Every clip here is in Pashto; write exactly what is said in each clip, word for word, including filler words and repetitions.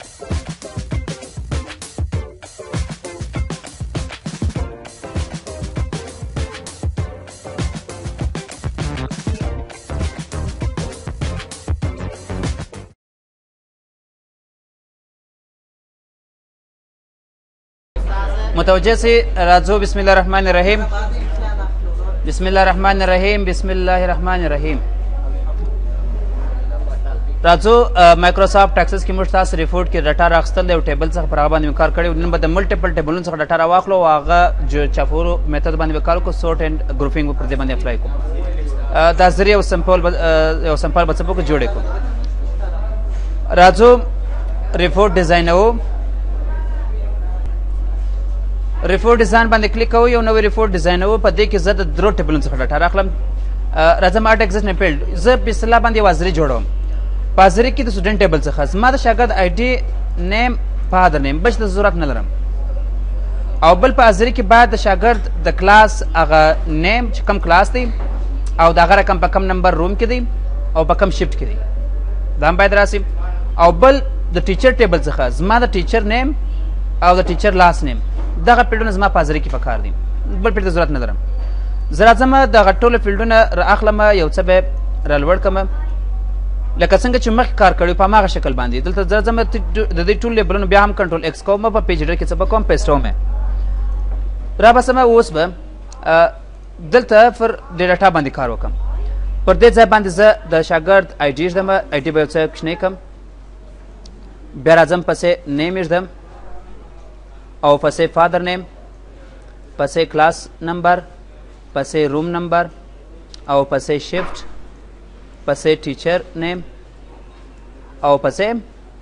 متوجه سي راځو. بسم الله الرحمن الرحیم. بسم الله الرحمن الرحیم. بسم الله الرحمن الرحیم. راځو مایکروسافټ اکسس کې موږ تاسو ریپورټ کې ډاټا راخستل دی او ټیبل څخه پر هغه باندې کار کړی. نن به د ملټیپل ټیبلونو څخه ډاټا راواخلو او هغه چافورو میتود باندې کار وکړو. سورټ اینډ ګروپینګ پر دې باندې اپلای کوو. دا ذریعہ یو سمپل یو سمپل به څه په جوړې کوو. راځو ریپورټ ډیزاینو. ریپورټ ډیزاین باندې کلیک کوو. یو نوی ریپورټ ډیزاینو. په دې کې زه د درو ټیبلونو څخه ډاټا راخلم. راځم آرټ اکسس نه فیلډ زه په اصطلاح باندې یو ازري جوړوم. په ازري کې د سټوډنټ ټیبل څخه زما د شاګرد آی ډي نیم فادر نیم بچ د ضرورت نه لرم. او بل په ازري کې باید د شاګرد د کلاس هغه نیم چې کم کلاس دی او د هغه رقم په کم نمبر روم کې دی او په کم شفټ کې دی دا هم باید راسي. او بل د ټیچر ټیبل څخه زما د ټیچر نیم او د ټیچر لاس نیم دغه فیلډونه زما په ازري کې پکار دي. بل فیلډ ضرورت نه لرم. زه راځم دغه ټولو فیلډونه رااخلم. یو څه به رالوړ کړم لکه څنګه چې مخکې کار کړی په هماغه شکل باندې. دلته زه ځم د دې ټول لیبلونو بیا هم کنټرول ایکس کوم. په پیج ډر کې څه به کوم پیسټوم را بسم. اوس به دلته پر د ډاټا باندې کار وکم. پر دې ځای باندې زه د شاګرد آی ډي ږدم. آی ډي به یو څه کوچنی کړم. بیا راځم پسې نیم یې ږدم او پسې فادر نیم پسې کلاس نمبر پسې روم نمبر او پسې شفټ پسې ټیچر نیم او پسې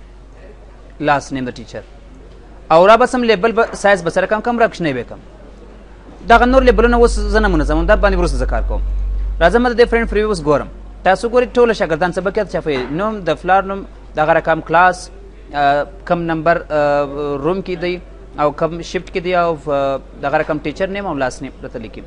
لاس نیم د ټیچر. او را بسم لیبل به سایز به سره کم کم را کوچنی به کم. دغه نور لیبلونه اوس زه نه منظموم. دا باندې وروسته زه کار کوم. راځم د ډیفرنٹ پریویوس ګورم. تاسو ګورئ ټوله شاګردان څه بکیت چفه نوم د فلار نوم دغه رقم کلاس کم نمبر روم کې دی او کم شفټ کې دی او دغه رقم ټیچر نیم او لاس نیم راته لیکي.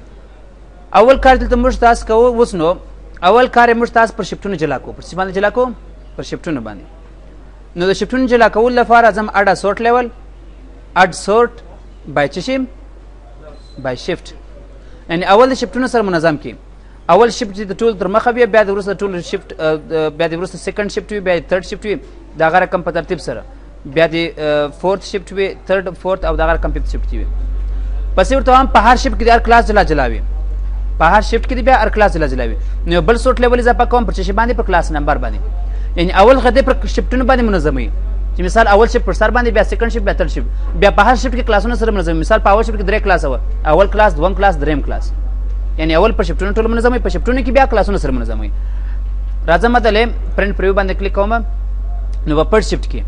اول کار دلته موږ تاسو کوو. اوس نو اول کار موږ تاسو پر شفټونو جلا کوو. پر څه باندې جلا کوو؟ پر شفټونو باندې. نو د شفټونو جلا کول لپاره ځم اډ سورټ لیول اډ سورټ بای څه شي بای شفټ. یعنی اول د شفټونو سره منظم کی. اول شفټ د ټول تر مخه بیا د وروسته ټول شفټ بیا د وروسته سیکنډ شفټ وي بیا تھرد شفټ وي دغه رقم په ترتیب سره بیا د فورث شفټ وي تھرد فورث او دغه رقم ففت شفټ وي. پسې ورته هم په هر شفټ کې د هر کلاس جلا جلا وي. په هر شفټ کې بیا هر کلاس جلا جلا وي. نو بل سورټ لیول اضافه کوم پر څه باندې پر کلاس نمبر باندې. یعنی اول غدې پر شفټونو باندې منظموي. چې مثال اول شفټ پر سر باندې بیا سیکنډ شفټ بیا تھرد شفټ بیا په هر شفټ کې کلاسونو سره منظموي. مثال په اول شفټ کې درې کلاس و. اول کلاس دوم کلاس دریم کلاس. یعنی اول پر شفټونو ټول منظموي. په شفټونو کې بیا کلاسونو سره منظموي. راځم دلې پرنٹ پریو باندې کلیک کوم. نو په پر شفټ کې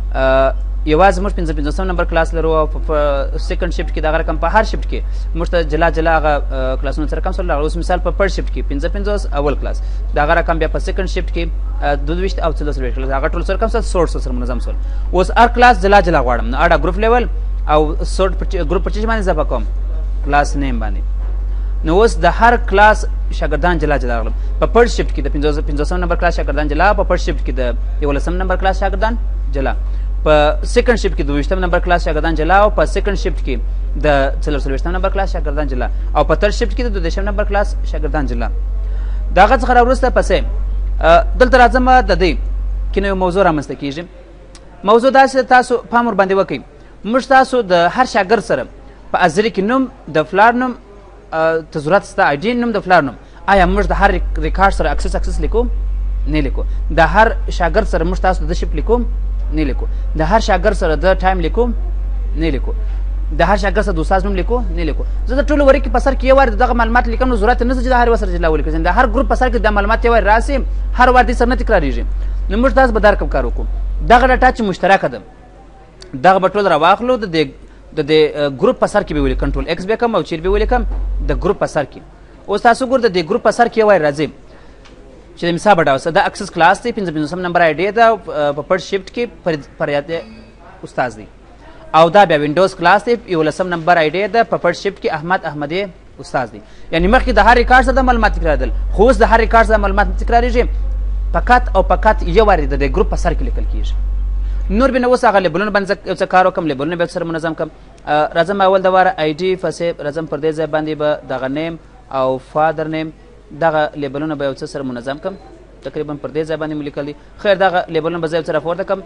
یوازې موږ پنځه پنځوسم نمبر کلاس لرو او په سیکنډ شفټ کې دغه رقم په هر شفټ کې موږ ته جلا جلا هغه کلاسونو سره کم سره. اوس مثال په پر شفټ کې پنځه پنځوس اول کلاس دغه رقم بیا په سیکنډ شفټ کې دوه ویشت او څلور کلاس هغه ټول سره کم سره سورټ سره منظم سول. اوس هر کلاس جلا جلا غواړم. نو اډا ګروپ لیول او سورټ ګروپ پر څه باندې ځپه کوم کلاس نیم باندې. نو اوس د هر کلاس شاګردان جلا جلا غواړم. په پر شفټ کې د پنځوسم نمبر کلاس شاګردان جلا. په پر شفټ کې د یولسم نمبر کلاس شاګردان جلا. په سیکنډ شفټ کې د دویشتم نمبر کلاس شاګردان جلا او په سیکنډ شفټ کې د څلور څلوېښتم نمبر کلاس شاګردان جلا او په تھرد شفټ کې د دوه دېرشم نمبر کلاس شاګردان جلا. دغه څخه راوروسته پسې دلته راځم د دې کې نو موضوع رامنځته کېږي. موضوع داسې تاسو پام ور باندې وکړئ. موږ تاسو د هر شاګرد سره په ازري کې نوم د فلار نوم ته ضرورت شته. آی ډي نوم د فلار نوم. آیا موږ د هر ریکارډ سره اکسس اکسس لیکو؟ نه لیکو. د هر شاګرد سره موږ تاسو د شپ لیکو؟ نه لیکو. د هر شاګرد سره د ټایم لیکو؟ نه لیکو. د هر شاګرد سره د استاد نوم لیکو؟ نه لیکو. زه د ټولو ورې کې په سر کې یو وار دغه معلومات لیکم. نو ضرورت نه چې د هر وسره جلا ولیکم. د هر ګروپ په سر کې د معلومات یو وار راسي هر وار دې سره نه تکراریږي. نو موږ تاسو به دا رقم کار وکړو. دغه ډاټا چې مشترکه ده دغه به ټول راواخلو. د دې د دې ګروپ په سر کې به ولیکم. کنټرول ایکس به کوم او چیر به ولیکم د ګروپ په سر کې. اوس تاسو ګور د دې ګروپ په سر کې یو وار راځي چې د مثال بډاوسه د اکسس کلاس دی پنځه پنځوسم نمبر آی ډي ده په پر شفټ کې فریاد استاد دی او دا بیا وینډوز کلاس دی یولسم نمبر آی ډي ده په پر شفټ کې احمد احمدی استاد دی. یعنی مخکې د هر ریکارډ سره د معلومات تکرارېدل خو اوس د هر ریکارډ سره معلومات نه تکرارېږي. فقط او فقط یو وار د دې ګروپ په سر کې لیکل کېږي. نور به نو اوس هغه لیبلونه باندې یو څه کار وکړم لیبلونه به سره منظم کړم راځم اول د واره آی ډي فسې راځم پر دې ځای باندې به دغه نیم او فادر نیم دغه لیبلونه به یو څه سره منظم کړم تقریبا پر دې ځای باندې مې لیکل دي خیر دغه لیبلونه به زه یو څه راپورته کړم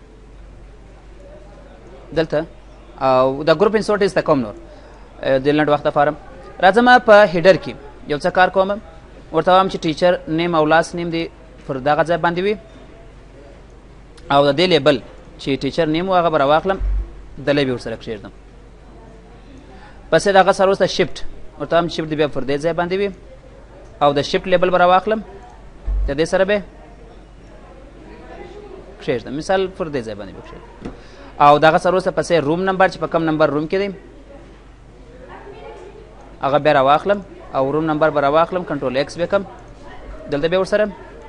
دلته او د ګروپ انسورټ ایسته کوم نور د لنډ وخته فارم راځم په هیډر کې یو څه کار کوم ورته وایم چې ټیچر نیم او لاس نیم دی پر دغه ځای باندې وي او د دې لیبل چې ټیچر نیم و هغه به راواخلم دلی به ورسره کښېږدم پسې د هغه سره وروسته شفټ ورته وایم شفټ دی بیا پر دې ځای باندې وي او د شفټ لیبل به راواخلم د دې سره به کښېږدم مثال پر دې ځای باندې به کښېږدم او دغه سره وروسته پسې روم نمبر چې په کم نمبر روم کې دی هغه بیا راواخلم او روم نمبر به راواخلم کنټرول ایکس به کړم دلته به ورسره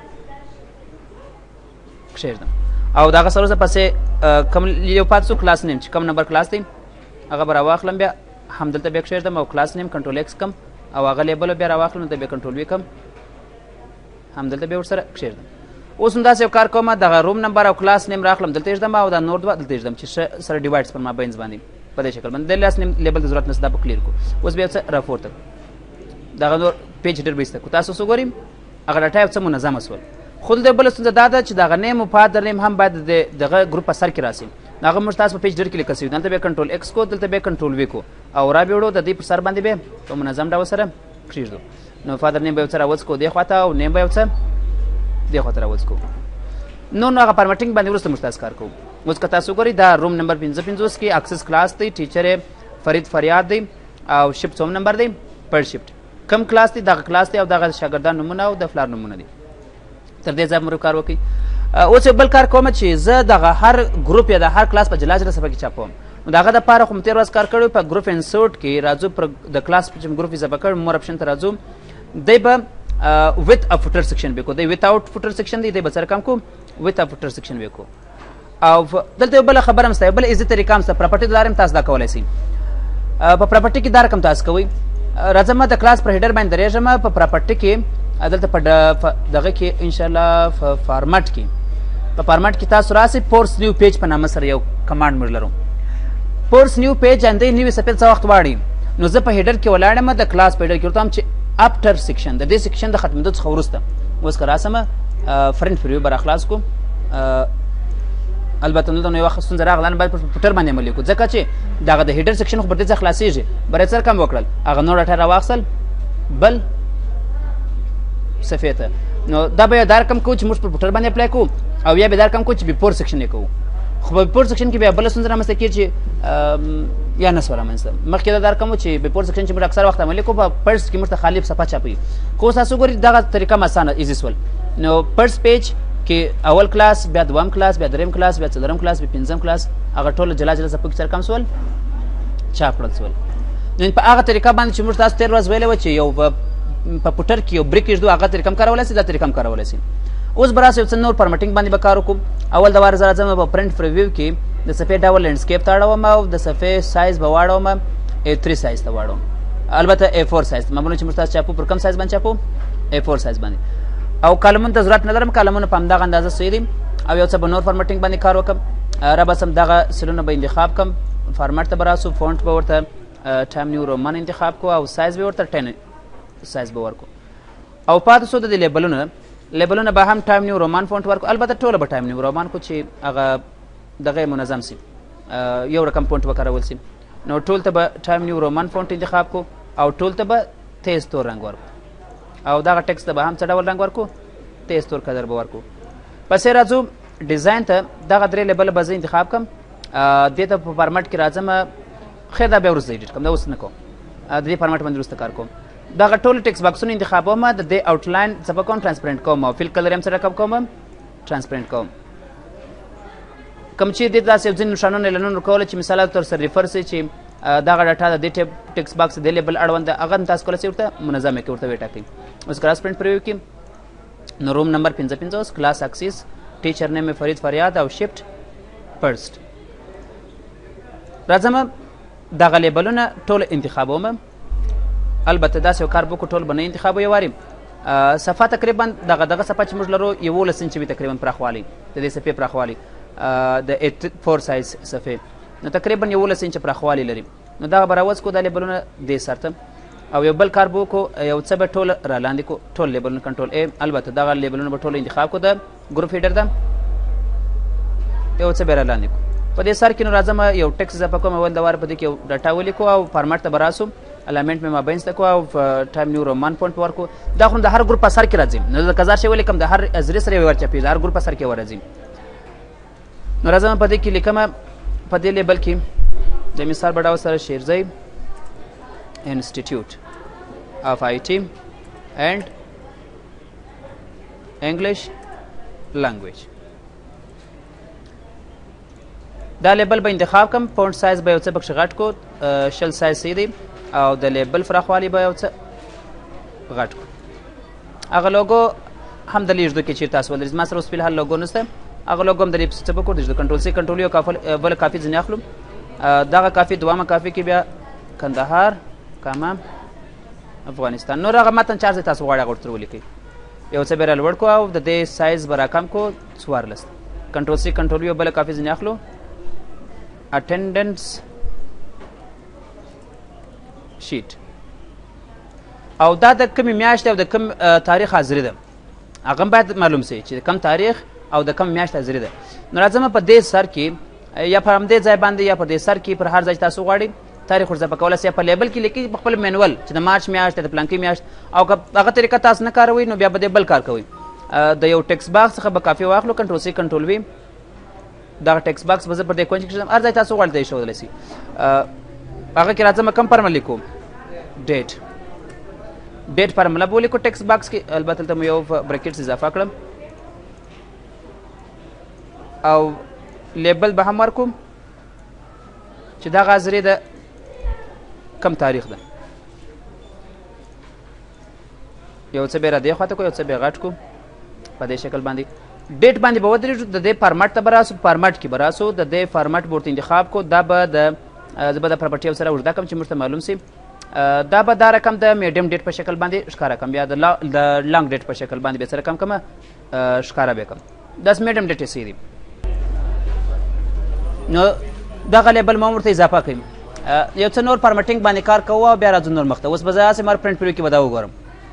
کښېږدم او دغه سره وروسته پسې کوم یو پاتې شو کلاس نیم چې کوم نمبر کلاس دی هغه به راواخلم بیا همدلته بیا کښېږدم او کلاس نیم کنټرول ایکس کړم او هغه لیبل بیا راواخلم دلته بیا کنټرول وي کړم همدلته بیا ورسره کښېږدم اوس هم داسې یو کار کوم دغه روم نمبر او کلاس نیم راخلم دلته یږدم او دا نور دوه دلته یږدم چې سره ډیوایډس پر مابینځ باندې په دې شکل باندې د لاس نیم لیبل ته ضرورت نشته دا به کلیر کړو اوس بیا څه راپورته دغه نور پیج ډېر به ایسته کړو تاسو څه ګورئ هغه ډاټا یو څه منظمه شول خو دلته بله ستونزه دا ده چې دغه نیم او فادر نیم هم باید د دغه ګروپ په سر کې راسي هغه موږ تاسو په پیج ډېر کې لیکل سوي دلته بیا کنټرول ایکس کو دلته بیا کنټرول وي کو او را بیا وړو د دې پر سر باندې بیا په منظم ډول سره کښېږدو نو فادر نیم به یو څه راوڅ کو دې خواته او نیم به یو څه دې خواته راوڅ کو نو نو هغه فارمټینګ باندې وروسته موږ تاسو کار کوو اوس که تاسو ګورئ دا روم نمبر پنځه پنځوس کې اکسس کلاس دی ټیچر فرید فریاد دی او شفټ څوم نمبر دی پر شفټ کم کلاس دی دغه کلاس دی او دغه شاګردان نومونه او د فلار نومونه دي تر دې ځای موږ کار وکړئ اوس بل کار کوم چې زه دغه هر ګروپ یا د هر کلاس په جلا جلا صفحه کې چاپوم نو د هغه دپاره خو مو تېر ورځ کار کړی په ګروپ انسورټ کې راځو پر د کلاس چې ګروپ اضافه کړی مور اپشن ته راځو دی به وت ا فوټر سیکشن به کو دی وت اوټ فوټر سیکشن دی دی به سره کم کو وت ا فوټر سیکشن به کو او دلته بل خبره مسته بل ایزه طریقه مسته پراپرټي دارم تاسو دا کولای شئ په پراپرټي کې دا رقم تاسو کوئ راځم د کلاس پر هیډر باندې درېږم په پراپرټي کې دلته په دغه کې ان شاء الله په فارمټ کې په فارمټ کې تاسو راسئ فورس نیو پیج په نامه سره یو کمانډ موږ لرو فورس نیو پیج اندې نوي صفحې څه وخت واړي نو زه په هیډر کې ولاړم د کلاس په هیډر کې ورته وایم چې اپټر سیکشن د دې سیکشن د ختمېدو څخه وروسته اوس که راسمه فرنټ پریو به راخلاص کړو البته دلته نو یوه ستونزه راغله باید په فوټر باندې عمل وکړو ځکه چې دغه د هیډر سیکشن خو پر دې څخه خلاصېږي بری څه رقم وکړل هغه نور ډاټا راواخیستل بل صفحې ته نو دا به دا رقم کوو چې موږ پر فوټر باندې اپلای کوو او یا به دا رقم کوو چې بیفور سیکشن یې کوو خو په بیفور سیکشن کې بیا بله ستونزه رامنځته کېږي چې یا نه شوه رامنځته مخکې دا دا رقم و چې بیفور سیکشن چې موږ اکثر وخت عملي کوو په پرس کې موږ ته خالي صفحه چاپوي خو اوس تاسو ګورئ دغه طریقه م اسانه ایزي شول نو پرس پیج کې اول کلاس بیا دوم کلاس بیا دریم کلاس بیا څلورم کلاس بیا پنځم کلاس هغه ټول جلا جلا صفحو کې سره کم شول چاپ کړل شول نو په هغه طریقه باندې چې موږ تاسو تېر ورځ ویلې وه چې یو په پوټر کې یو بریک ایږدو هغه طریقه هم کارولی شئ دا طریقه هم کارولی شئ اوس به راسئ یو څه نور فارمټینګ باندې به کار وکړو اول د واره زه راځم په پرنټ پریویو کې د صفحې ډول لینډسکیپ ته اړوم او د صفحې سایز به واړوم اے تھری سایز ته واړوم البته اے فور سایز معمولا چې موږ تاسو چاپو پر کم سایز باندې چاپو اے فور سایز باندې او کالمونو ته ضرورت نه لرم کالمونه په همدغه اندازه صحیح دي او یو څه به نور فارمټینګ باندې کار وکړم را بسم دغه سلونه به انتخاب کړم فارمټ ته به راسو فونټ به ورته ټایم نیو رومان انتخاب کو او سایز به ورته ټین سایز به ورکو او پاتې شو د دې لیبلونه لیبلونه به هم ټایم نیو رومان فونټ ورکو البته ټوله به ټایم نیو رومان کو چې هغه دغه منظم سي یو رقم فونټ وکارول سي نو ټول ته به ټایم نیو رومان فونټ انتخاب کو او ټول ته به تیز تور رنګ ورکو او دغه ټکسټ ته به هم څه ډول رنګ ورکو تیز تور کلر به ورکو پسې راځو ډیزاین ته دغه درې لیبل به زه انتخاب کړم دې ته په فارمټ کې راځم خیر دا بیا وروسته ایډیټ کوم دا اوس نه کوم د دې فارمټ باندې وروسته کار کوم دغه ټول ټکسټ باکسونه انتخابوم د دې آوټلاین څه به کوم ټرانسپرنټ کوم او فیل کلر یې هم سره کوم ټرانسپرنټ کوم کوم چې دې داسې یو ځینې نښانونه اعلانونه کولی چې مثال طور سره ریفر سي چې دغه ډاټا د دې ټکسټ باکس د لیبل اړوند هغه هم تاسو کولی شئ ورته منظم یې کړئ ورته ویې ټاکئ اوس کلاس پرنټ پریویو کې نو روم نمبر پنځه پنځوس کلاس اکسیس ټیچر نیم فرید فریاد او شفټ فرست راځم دغه لیبلونه ټول انتخابوم البته داسې یو کار وکړو ټول به نه انتخابو یو وارې صفحه تقریبا دغه دغه صفحه چې موږ لرو یولس انچ وي تقریبا پراخوالی د دې صفحې پراخوالی د ایټ فور سایز صفحې نو تقریبا یولس انچه پراخوالی لري نو دغه به راوځ کړو دا لیبلونه دې سر ته او یو بل کار به وکړو یو څه به ټول را لاندې کړو ټول لیبلونه کنټرول ای البته دغه لیبلونه به ټول انتخاب کړو د ګروپ هیډر ده یو څه به را لاندې کړو په دې سر کې نو راځم یو ټکس اضافه کوم اول د واره په دې کې یو ډاټا ولیکو او فارمټ ته به راسو الاینمنټ مې مابینځ ته کړو او ټایم نیو رومان پوینټ ورکړو دا خو د هر ګروپ په سر کې راځي نو د کزار شی ولیکم د هر ازرې سره یې ورچپي د هر ګروپ په سر کې ورځي نو راځم په دې کې لیکم په دې لیبل کې د مثال بډاو سره شیرزی انسټیټیوټ of I T and English language دا لیبل به انتخاب کم فونټ سایز به یو څه پکښې غټ کو شل سایز صحیح دی او د لیبل فراخوالي به یو څه غټ کو هغه لوګو هم د لیږدو کې چیرته تاسو ولرئ زما سره اوس فلحال لوګو نشته هغه لوګو هم د دې څه به کړو د کنټرول سی کنټرول یو کافل بله کافي ځینې اخلو دغه کافي دوامه کافي کې بیا کندهار کامه افغانستان نور هغه متن چار ځای تاسو غواړئ هغه ورته ولیکئ یو څه به رالوړ کړو او د دې سایز به راکم کړو څوارلس کنټرول سی کنټرول یو بله کافي ځینې اخلو اټینډنس شیټ او دا د کومې میاشتې او د کوم تاریخ حاضري ده هغه هم باید معلوم سي چې د کوم تاریخ او د کوم میاشت حاضري ده نو راځم په دې سر کې یا په همدې ځای باندې یا په دې سر کې پر هر ځای تاسو غواړئ تاریخ ورځپه کولی سئ په لیبل کې لیکي په خپل مینول چې د مارچ میاشت د پلانکي میاشت او که هغه طریقه تاسو نه کاروئ نو بیا به دې بل کار کوئ د یو ټکس باکس څخه به کافي واخلو کنټرول سی کنټرول وي دغه ټکس باکس به زه پر دې کونج کې هر ځای تاسو غواړئ ته ایښودلی سي هغه کې راځم کم فارمه لیکو ډیټ ډیټ فارموله به ولیکو ټکس باکس کې البته دلته مو یو برکټس اضافه کړم او لیبل به هم ورکوم چې دغه حاضري د کم تاریخ ده یو څه به را دې خواته کړو یو څه به غټ کړو په دې شکل باندې ډیټ باندې به ودرېږو د دې فارمټ ته به راسو فارمټ کې به راسو د دې فارمټ به ورته انتخاب کړو دا به د زه به د پراپرټي سره اوږده کړم چې موږ ته معلوم سي دا به دا رقم د میډیم ډیټ په شکل باندې ښکاره کړم یا د لانګ ډیټ په شکل باندې به څه رقم کړم ښکاره به کړم داس میډیم ډیټ یې صحیح دی نو دغه لیبل ما ورته اضافه کوي یو څه نور فارمټینګ باندې کار کوو او بیا راځو نور مخ ته اوس به زه هسې مار پرنټ پریو کې به دا وګورم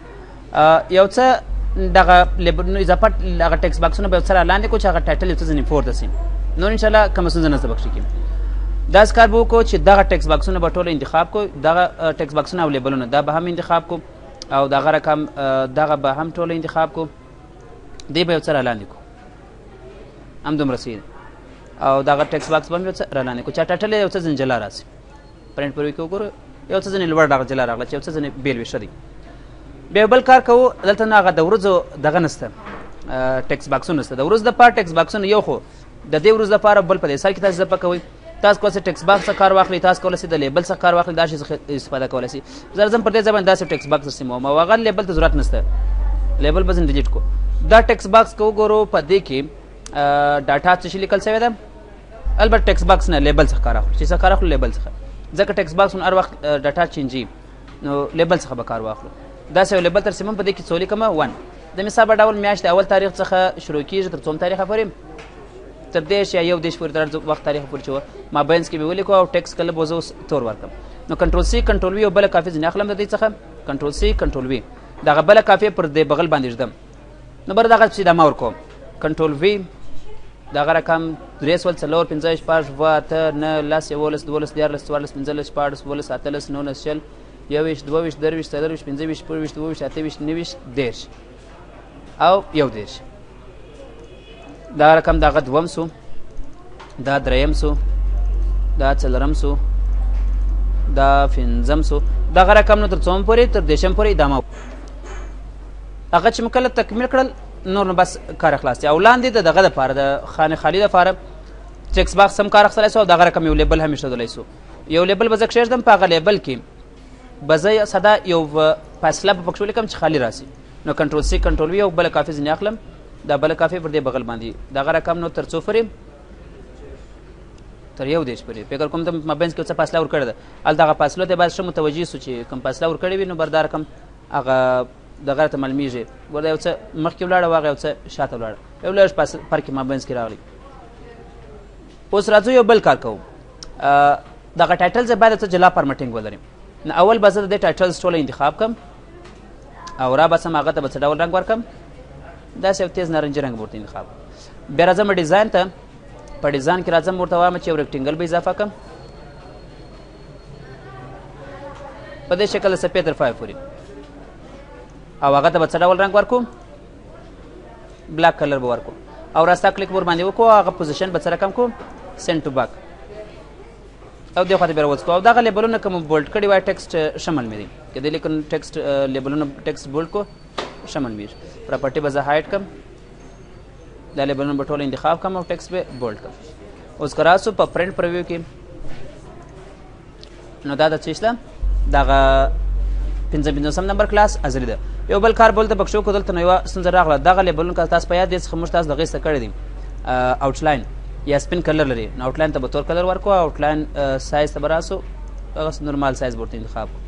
یو څه دغه لیبلونو اضافه هغه ټکس باکسونه به یو څه را لاندې کړو چې هغه ټایټل یو څه ځینې پورته سي نور انشاءالله کومه ستونزه نشته پکښې کې داسې کار به وکړو چې دغه ټکس باکسونه به ټول انتخاب کړو دغه ټکس باکسونه او لیبلونه دا به هم انتخاب کړو او دغه رقم دغه به هم ټول انتخاب کړو دې به یو څه را لاندې کړو همدومره صحیح دی او دغه ټکس باکس به هم یو څه را لاندې کړو چې ټایټل یو څه ځینې جلا راسي پرنټ پر وکړو ګورو یو څه ځینې لوړ ډغه جلا راغله چې یو څه ځینې بیل وي ښه دی بیا بل کار کوو دلته نه هغه د ورځو دغه نشته ټکس باکسونه نشته د ورځ دپاره ټکس باکسونه یو خو د دې ورځ دپاره بل په دې سر کې تاسو اضافه کوئ تاسو کولی شئ ټکس باکس څخه کار واخلئ تاسو کولی شئ د لیبل څخه کار واخلئ دا شي څخه استفاده کولی شئ زه راځم پر دې ځای باندې داسې ټکس باکس رسموم او هغه لیبل ته ضرورت نشته لیبل به ځینې ډیلیټ کړو دا ټکس باکس که وګورو په دې کې ډاټا څه شي لیکل شوی ده البته ټکس باکس نه لیبل څخه کار اخلو چې څه کار اخلو لیبل څخه ځکه ټکس باکس هر وخت ډاټا چینجي نو لیبل څخه به کار واخلو داسې یو لیبل ترسیموم په دې کې څو لیکمه ون د مثال په ډول میاشت د اول تاریخ څخه شروع کېږي تر څوم تاریخه پورې تر دېرش یا یو دېرش پورې تر وخت تاریخ پورې چې و مابینځ کې به ولیکو او ټکس کله به زه اوس تور ورکړم نو کنټرول سی کنټرول وي او بله کافي ځینې اخلم د دې څخه کنټرول سی کنټرول وي دغه بله کافي پر دې بغل باندې ږدم نو بر دغه چې دما ورکوم کنټرول وي دغه رقم درې سوه څلور پنځه شپږ اووه اته نهه لس یولس دولس دیارلس څوارلس پنځلس شپاړس اوولس اتلس نولس شل یوویشت دوهویشت درېویشت څلرویشت پنځهویشت شپږویشت اووهویشت اتهویشت نهویشت دېرش او یو دېرش دا رقم دغه دوم سو دا دریم سو دا څلرم سو دا پنځم سو دغه رقم نو تر څوم پورې تر دېرشم پورې ادامه هغه چې مو کله تکمیل کړل نور نو بس کار خلاص دی او لاندې د دغه دپاره د خانې خالي دپاره ټکس باکس هم کار اخیستلی سو او دغه رقم یو لیبل هم ایښودلی سو یو لیبل به زه کښېږدم په هغه لیبل کې به زه ساده یو فاصله به پکښې ولیکم چې خالي راسي نو کنټرول سی کنټرول وي او بله کافي ځینې اخلم دا بله کافي پر دې بغل باندې دغه رقم نو تر څو پورې تر یو دېرش پورې فکر کوم ته مابینځ کې څه فاصله ورکړې ده هلته هغه فاصلو ته باید ښه متوجه سو چې کوم فاصله ورکړې وي نو بر دا رقم هغه دغه ته معلومیږي ګوره یو څه مخکې ولاړه او هغه یو څه شاته ولاړه یو لږ فرق یې مابینځ کې راغلی اوس راځو یو بل کار کوو. دغه ټایټلز باید څه جلا فارمټینګ ولري. نو اول به زه د دې ټایټلز ټوله انتخاب کړم او را بسم هغه ته به څه ډول رنګ ورکړم، داسې یو تیز نارنجي رنګ به ورته انتخاب کړم. بیا راځم ډیزاین ته. په ډیزاین کې راځم ورته وایم چې یو ریکټینګل به اضافه کړم په دې شکل د څپې تر پایه پورې، او هغه ته به څه ډول رنګ ورکړو، بلاک کلر به ورکړو او راستا کلیک ور باندې وکړو. هغه پوزیشن به څه رقم کړو، سینډ ټو بیک او دې خواته بیا راوڅکو. او دغه لیبلونه کوم بولډ کړي وای ټکسټ شامل مې دي، که دې لیکن ټکسټ لیبلونه ټکسټ بولډ کو شامل مې پراپرټي به زه هایډ کړم، دا لیبلونه به ټول انتخاب کړم او ټکسټ به بولډ کړم. اوس که راسو په پرنټ پریویو کې نو دا د څه شته، دغه پنځه پنځوسم نمبر کلاس ازري ده. یو بل کار بولته پکښو کو دلته نو یوه ستونزه راغله. دغه لیبلونه که تاسو په یاد دي څخه موږ تاسو دغې څه کړی دي آوټلاین یا سپین کلر لري، نو آوټلاین ته به تور کلر ورکړو، آوټلاین سایز ته به راسو هغه نورمال سایز به ورته انتخاب کړو.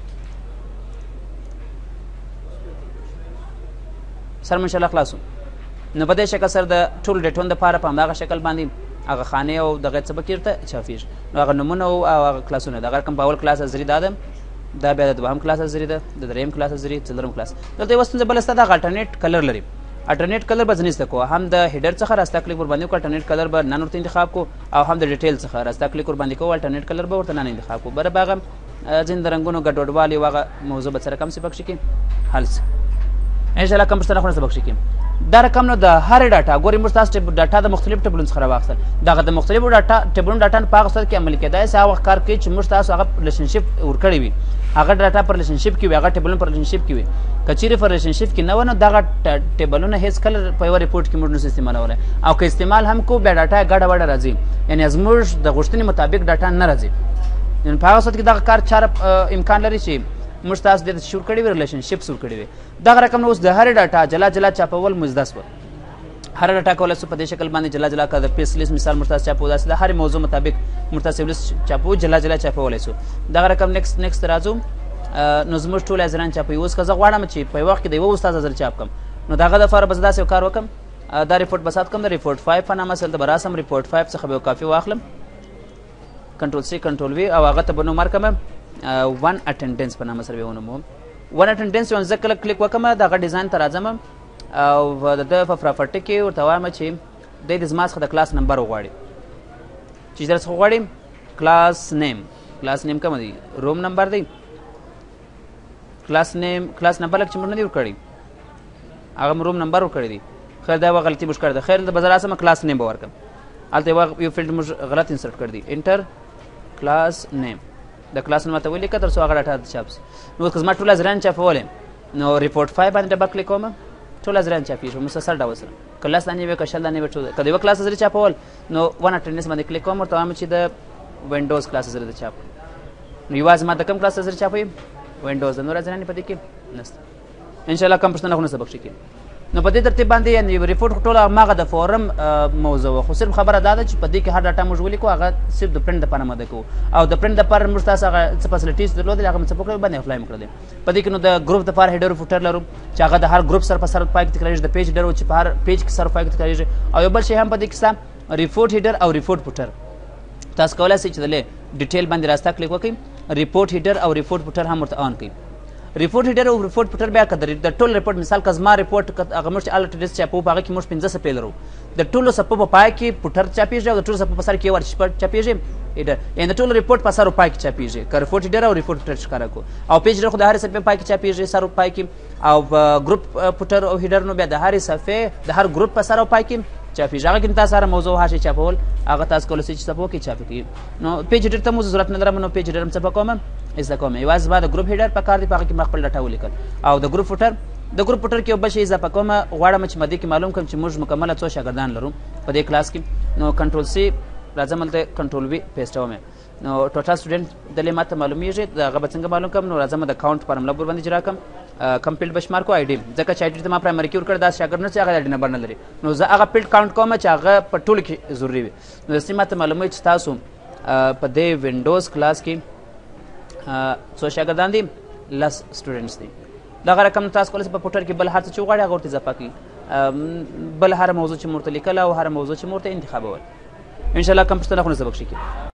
سر ماشاءالله خلاصو. نو په دې شکل سره د ټول ډیټون دپاره په همدغه شکل باندې هغه خانې او دغه څه به کېرته چاپېږي. نو هغه نومونه او هغه کلاسونه دغه کوم په اول کلاس ازري دا ده، دا بیا د دوهم کلاس ازري ده، د دریم کلاس ازري، څلورم کلاس. دلته یوه ستونزه بله شته، دغه الټرنیټ کلر لري. الټرنیټ کلر به ځنې زده کوو، هم د هیډر څخه راستا کلیک ور باندې وکړو الټرنیټ کلر به نن ورته انتخاب کړو، او هم د ډیټیل څخه راستا کلیک ور باندې کوو الټرنیټ کلر به ورته نن انتخاب کړو. بره به هغه ځینې د رنګونو ګډوډوالی او هغه موضوع به څه رقم سي پکښې کې حل سي انشاءالله. کوم پوښتنه خو نه څه پکښې کې دا رقم نو د هرې ډاټا ګورې موږ تاسو ډاټا د مختلفو ټیبلونو څخه راواخیستل. دغه د مختلفو ډاټا ټیبلونو ډاټا په هغه صورت کې عملي کېدای سي هغه وخت کار کوي چې موږ تاسو هغه ریلیشنشپ ورکړی وي، هغه ډاټا پر ریلیشنشپ کې وي، هغه ټیبلونه پر ریلیشنشپ کې وي. که چیرې پر ریلیشنشپ کې نه وه نو دغه ټیبلونه هېڅ کله په یوه ریپورټ کې موږ نشو استعمالولی، او که استعمال هم کوو بیا ډاټا یې ګډه وډه راځي، یعنې زموږ د غوښتنې مطابق ډاټا نه راځي. یعنې په هغه صورت کې دغه کار چاره امکان لري چې موږ تاسو دې شروع کړي وي ریلیشنشپ شروع کړي وي. دغه رقم نو اوس د هرې ډاټا جلا جلا چاپول مزده شوه. هر ډاټا کولی سو په دې شکل باندې جلا جلا که د پیس لیست مثال موږ تاسو چاپو، داسې د هرې موضوع مطابق موږ تاسو لیست چاپو جلا جلا چاپولی سو. دغه رقم نیکسټ نیکسټ راځو. نو زموږ ټول حاضران چاپوي. اوس که زه غواړم چې په یو وخت کې د یوه استاد حاضر چاپ کړم نو د هغه دپاره به زه داسې یو کار وکړم، دا ریپورټ به سات کړم، د ریپورټ فایف په نامه دلته به راسم، ریپورټ فایف څخه به یو کاپي واخلم، کنټرول سی کنټرول وي، او هغه ته به نوم ورکړم ون اټنډنس په نامه سره به ونوموم. ون اټنډنس یو زه کله کلیک وکړم دغه ډیزاین ته راځم او د ده په پراپرټي کې ورته وایم چې دی د زما څخه د کلاس نمبر وغواړي، چې در څخه غواړي کلاس نیم. کلاس نیم کوم دی؟ روم نمبر دی. کلاس نیم کلاس نمبر لکه چې موږ نه دی ورکړی، هغه روم نمبر ورکړی دی. خیر دا یوه غلطي موږ کړې ده. خیر به زه راسم کلاس نیم به ورکړم، هلته یو فیلډ موږ غلط انسرټ کړی دی، انټر کلاس نیم. د کلاس نوم ته ولیکه تر څو هغه ډاټا چاپ سي. نو که زما ټول حاضران چاپولی نو ریپورټ فایف باندې ډبل کلیک کوم، ټول حاضران چاپېږي مسلسل ډول سره، که لس دانې وي که شل دانې وي ټول. که د یوه کلاس حاضري چاپول نو ون اټنډنس باندې کلیک کوم، ورته وایم چې د وینډوز کلاس حاضري د چاپ. نو یوازې ما د کوم کلاس حاضري چاپوي؟ وینډوز. د نور حاضران په دې کې نشته. انشاءالله کوم پوښتنه خو نه سبق کې. نو په دې ترتیب باندې یعنې ریپورټ ټوله هماغه د فورم موضوع وه، خو صرف خبره دا ده چې په دې کې هر ډاټا موږ ولیکو، هغه صرف د پرنټ دپاره مده کوو، او د پرنټ دپاره موږ تاسو هغه څه فیسلیټیز درلودلې هغه مې څه وکړل باندې اپلای مې کړل. په دې کې نو د ګروپ دپاره هیډر او فوټر لرو چې هغه د هر ګروپ سره په سر پای کې تکراریږي، د پیج هیډر چې په هر پیج کې سر پای کې تکراریږي، او یو بل شی هم په دې کې شته ریپورټ هیډر او ریپورټ فوټر. تاسو کولی شئ چې د ډیټیل باندې راستا کلیک وکړئ، ریپورټ هیډر او ریپورټ فوټر هم ورته آن کړئ. ریپورټ هیډر او ریپورټ فوټر بیا که د ټول ریپورټ مثال که زما ریپورټ هغه موږ چې الټرنیټ چاپو په هغه کې موږ پنځه صفحې لرو، د ټولو صفحو په پای کې فوټر چاپېږي او د ټولو صفحو په سر کې یو چاپېږي هیډر، یعنې د ټولو ریپورټ په سر او پای کې چاپېږي. که ریپورټ هیډر او ریپورټ فوټر ښکاره کړو، او پیج هیډر خو د هرې صفحې پای کې چاپېږي سر او پای کې، او ګروپ فوټر او هیډر نو بیا د هرې صفحې د هر ګروپ په سر او پای کې چاپېږي. هغه کې تاسو هره موضوع هر شی چاپول هغه تاسو کولی شئ چې صفحو کې چاپ کړئ. نو پیج هیډر ته مو ضرورت نه لرم، نو پیج هیډر هم څه کوم زده کوم، یوازې زما د ګروپ هیډر په کار دی، په هغه کې ما خپل ډاټا ولیکل، او د ګروپ فوټر د ګروپ فوټر کې یو بل شی اضافه کوم، غواړم چې مدې کې معلوم کړم چې موږ مکمله څو شاګردان لرو په دې کلاس کې. نو کنټرول سی راځم هلته کنټرول وي پیسټوم، نو ټوټل سټوډنټ دلې ماته معلومیږي، د هغه به څنګه معلوم کړم؟ نو راځم د کاونټ فارمولا ور باندې اجرا کړم، کم فیلډ به شمار کو آی ډي، ځکه چې آی ډي ته ما پرایمري کې ورکړی، داسې شاګرد نه چې هغه د آی ډي نمبر نه لري، نو زه هغه فیلډ کاونټ کوم چې هغه په ټولو کې ضروري وي. نو داسې ماته معلوموي چې تاسو په دې وینډوز کلاس کې څو شاګردان دي؟ لس سټوډنټس دي. دغه رقم تاسو کولی شئ په فوټر کې بل هر څه چې وغواړئ هغه ورته اضافه کړئ، بل هر موضوع چې مو ورته لیکله او هر موضوع چې مو ورته انتخابول. ان شاء الله کوم پښتنه خو نه سبق شي